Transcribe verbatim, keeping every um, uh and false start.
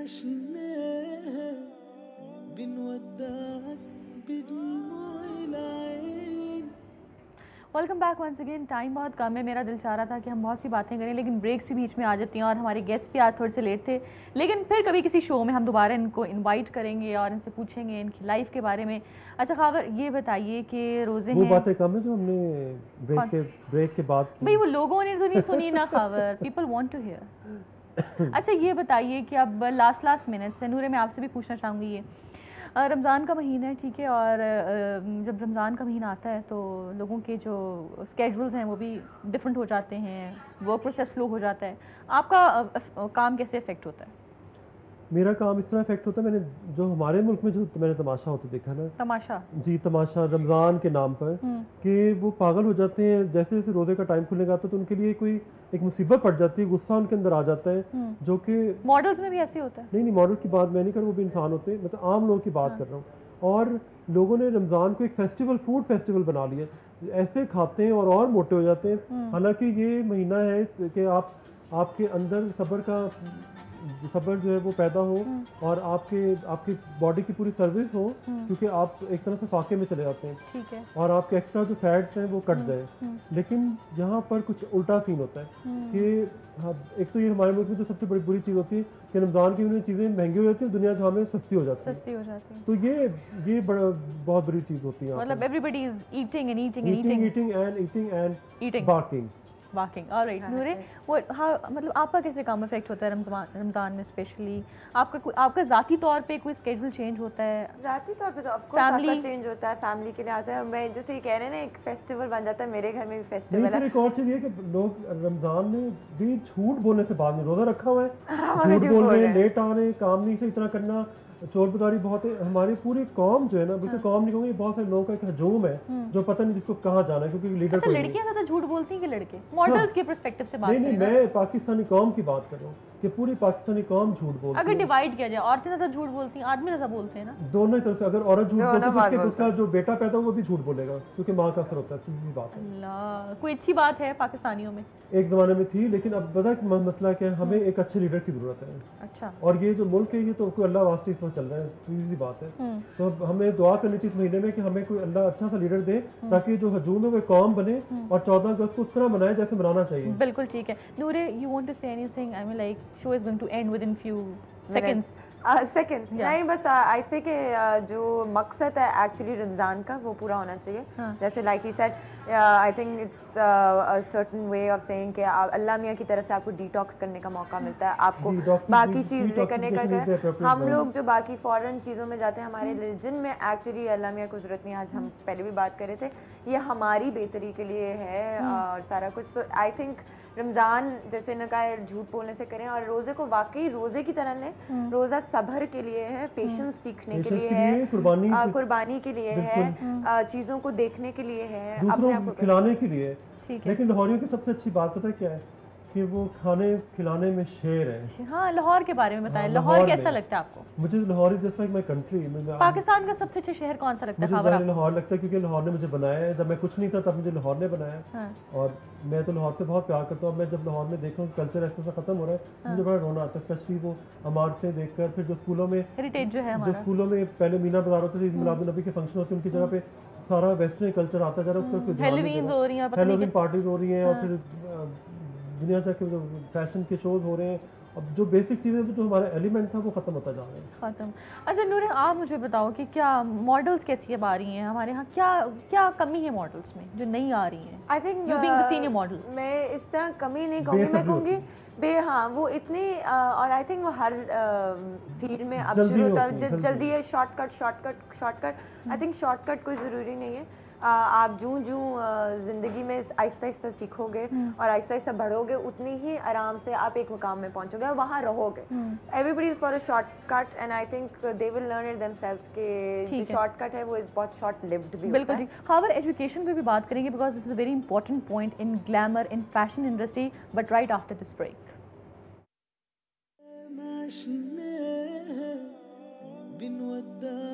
عشناها بنودعك بدموع العين. Welcome back once again. Time بہت کم ہے, میرا دل چاہ رہا تھا کہ ہم بہت سی باتیں کریں لیکن بریکس بھی بیچ میں آ جاتی ہیں اور ہمارے گیسٹ بھی آج تھوڑے سے لیٹ تھے, لیکن پھر کبھی کسی شو میں ہم دوبارہ ان کو انوائٹ کریں گے اور ان سے پوچھیں گے ان کی لائف کے بارے میں. اچھا خاور, یہ بتائیے کہ روزے ہیں, وہ باتیں کم ہیں جو ہم نے بریک کے بریک کے بعد بھائی وہ لوگوں نے تو نہیں سنی نا Khawar, people want to hear. اچھا یہ بتائیے کہ اب لاسٹ لاسٹ منٹ سے نورے میں آپ سے بھی پوچھنا چاہوں گی, یہ رمضان کا مہینہ ہے ٹھیک ہے, اور جب رمضان کا مہینہ آتا ہے تو لوگوں کے جو اسکیجولز ہیں وہ بھی ڈفرینٹ ہو جاتے ہیں, ورک پروسیس سلو ہو جاتا ہے. آپ کا کام کیسے افیکٹ ہوتا ہے؟ میرا کام اس طرح افیکٹ ہوتا ہے, میں نے جو ہمارے ملک میں جو میں نے تماشا ہوتا دیکھا نا, تماشا جی تماشا رمضان کے نام پر, کہ وہ پاگل ہو جاتے ہیں جیسے جیسے روزے کا ٹائم کھلنے کا, تو ان کے لیے کوئی ایک مصیبت پڑ جاتی ہے, غصہ ان کے اندر آ جاتا ہے, جو کہ ماڈلز میں بھی ایسے ہوتا ہے. نہیں نہیں ماڈل کی بات میں نہیں کر رہا, وہ بھی انسان ہوتے ہیں, مطلب عام لوگوں کی بات کر رہا ہوں. اور لوگوں نے رمضان کو ایک فیسٹیول, فوڈ فیسٹیول بنا لیا, ایسے کھاتے ہیں اور اور موٹے ہو جاتے ہیں. حالانکہ یہ مہینہ ہے کہ آپ آپ کے اندر صبر کا صبر جو ہے وہ پیدا ہو اور آپ کے آپ کی باڈی کی پوری سروس ہو, کیونکہ آپ ایک طرح سے فاقے میں چلے جاتے ہیں ٹھیک ہے, اور آپ کے ایکسٹرا جو فیٹس ہیں وہ کٹ جائیں. لیکن یہاں پر کچھ الٹا سین ہوتا ہے کہ ایک تو یہ ہمارے ملک میں جو سب سے بڑی بری چیز ہوتی ہے کہ رمضان کی میں چیزیں مہنگی ہو جاتی ہیں, دنیا جہاں میں سستی ہو جاتی ہے, سستی ہو جاتی ہے. تو یہ یہ بڑا بہت بڑی چیز ہوتی ہے, مطلب everybody is eating and eating and eating eating eating and eating and eating barking walking. Alright Nooray, وہ ہاں مطلب آپ کا کیسے کام افیکٹ ہوتا ہے رمضان رمضان میں اسپیشلی؟ آپ کا آپ کا ذاتی طور پہ کوئی اسکیڈول چینج ہوتا ہے؟ ذاتی طور پہ تو آف کورس آپ کا چینج ہوتا ہے, فیملی کے لیے آتا ہے. اور میں جیسے یہ کہہ رہے ہیں نا ایک فیسٹیول بن جاتا ہے, میرے گھر میں بھی فیسٹیول ہے. ایک اور چیز یہ کہ لوگ رمضان میں بھی جھوٹ بولنے سے بعد میں روزہ رکھا ہوا ہے, جھوٹ بول رہے ہیں, لیٹ آ رہے ہیں, کام نہیں صحیح طرح کرنا, چور بداری بہت ہے. ہماری پوری قوم جو ہے نا, بلکہ قوم نہیں کہوں گی, بہت سارے لوگوں کا ایک ہجوم ہے جو پتہ نہیں جس کو کہاں جانا ہے, کیونکہ لیڈر لڑکیاں زیادہ جھوٹ بولتی ہیں کہ لڑکے؟ ماڈلز کے پرسپیکٹو سے بات نہیں نہیں میں پاکستانی قوم کی بات کر رہا ہوں کہ پوری پاکستانی قوم جھوٹ بولتی ہے. اگر ڈیوائڈ کیا جائے, عورتیں زیادہ جھوٹ بولتی ہیں, آدمی زیادہ بولتے ہیں نا, دونوں ہی طرف سے. اگر عورت جھوٹ بولتی ہے تو اس کا جو بیٹا پیدا ہو وہ بھی جھوٹ بولے گا, کیونکہ ماں کا اثر ہوتا ہے. سیدھی بات ہے. اللہ, کوئی اچھی بات ہے پاکستانیوں میں ایک زمانے میں تھی, لیکن اب پتہ ہے مسئلہ کیا ہے, ہمیں ایک اچھے لیڈر کی ضرورت ہے. اچھا, اور یہ جو ملک ہے یہ تو کوئی اللہ واسطے اس وقت چل رہا ہے, سیدھی بات ہے. تو ہمیں دعا کرنی چاہیے اس مہینے میں کہ ہمیں کوئی اللہ اچھا سا لیڈر دے تاکہ جو ہجوم ہے وہ قوم بنے اور چودہ اگست کو اس طرح منائے جیسے منانا چاہیے. بالکل ٹھیک ہے. Noorey, you want to say اینی تھنگ؟ I mean like show is going to end within few seconds. Second نہیں, بس ایسے کہ جو مقصد ہے ایکچولی رمضان کا وہ پورا ہونا چاہیے. جیسے like he said, I think it's certain way of saying کہ اللہ میاں کی طرف سے آپ کو ڈیٹاکس کرنے کا موقع ملتا ہے, آپ کو باقی چیزیں کرنے کا. ہم لوگ جو باقی فورن چیزوں میں جاتے ہیں, ہمارے ریلیجن میں ایکچولی اللہ میاں کو ضرورت نہیں. آج ہم پہلے بھی بات کر رہے تھے, یہ ہماری بہتری کے لیے ہے اور سارا کچھ. تو آئی تھنک رمضان جیسے نہ کہا جھوٹ بولنے سے کریں, اور روزے کو واقعی روزے کی طرح لیں. روزہ صبر کے لیے ہے, پیشنس سیکھنے کے لیے ہے, قربانی کے لیے ہے, چیزوں کو دیکھنے کے لیے ہے, اپنے آپ کو کھلانے کے لیے. لیکن لاہوریوں کی سب سے اچھی بات پتہ کیا ہے کہ وہ کھانے کھلانے میں شیر ہے. ہاں, لاہور کے بارے میں بتائیں, لاہور کیسا لگتا ہے آپ کو؟ مجھے Lahore is just like my country. Pakistan کا سب سے اچھا شہر کون سا لگتا ہے؟ مجھے لاہور لگتا ہے کیونکہ لاہور نے مجھے بنایا ہے. جب میں کچھ نہیں تھا تب مجھے لاہور نے بنایا, اور میں تو لاہور سے بہت پیار کرتا ہوں. میں جب لاہور میں دیکھا ہوں کلچر ایسا سا ختم ہو رہا ہے, مجھے بڑا رونا آتا ہے. اسپیشلی وہ عمارتیں دیکھ کر, پھر جو اسکولوں میں ہیریٹیج جو ہے, جو اسکولوں میں پہلے مینا بازار ہوتے تھے, میلاد النبی کے فنکشن ہوتے ہیں, ان کی جگہ پہ سارا ویسٹرن کلچر آتا جا رہا ہے. اس کا ہیلووین ہو رہی ہیں, ہیلووین پارٹیز ہو رہی ہیں, اور پھر دنیا تک کے فیشن کے شوز ہو رہے ہیں. اب جو بیسک چیزیں جو ہمارا ایلیمنٹ تھا وہ ختم ہوتا جا رہا ہے. ختم. اچھا نورے, آپ مجھے بتاؤ کہ کیا ماڈلس کیسی اب آ رہی ہیں ہمارے یہاں, کیا کیا کمی ہے ماڈلس میں جو نہیں آ رہی ہیں؟ I think you being the senior model, میں اس طرح کمی نہیں کہوں گی, میں کہوں گی بے ہاں وہ اتنی, اور آئی تھنک وہ ہر فیلڈ میں اب شروع ہوتا ہے جلدی ہے, shortcut shortcut shortcut. I think shortcut کوئی ضروری نہیں ہے. آپ جوں جوں زندگی میں آہستہ آہستہ سیکھو گے اور آہستہ آہستہ بڑھو گے, اتنی ہی آرام سے آپ ایک مقام میں پہنچو گے اور وہاں رہو گے. Everybody is for a shortcut, and I think they will learn it themselves کہ جو شارٹ کٹ ہے وہ بہت شارٹ لیوڈ بھی. بالکل ٹھیک. خاور, ایجوکیشن پہ بھی بات کریں گے because this is a very important point in glamour in fashion industry, but right after this break. عشناها بنودعك